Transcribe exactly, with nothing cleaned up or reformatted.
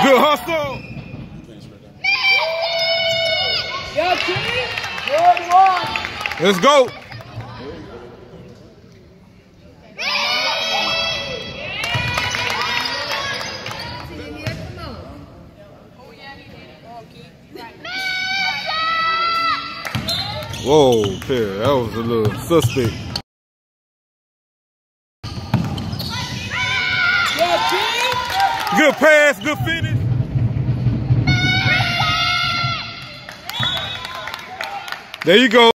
Good hustle. Yo, team. Good one. Let's go. Whoa, Perry, that was a little suspect. Good pass, good finish. There you go.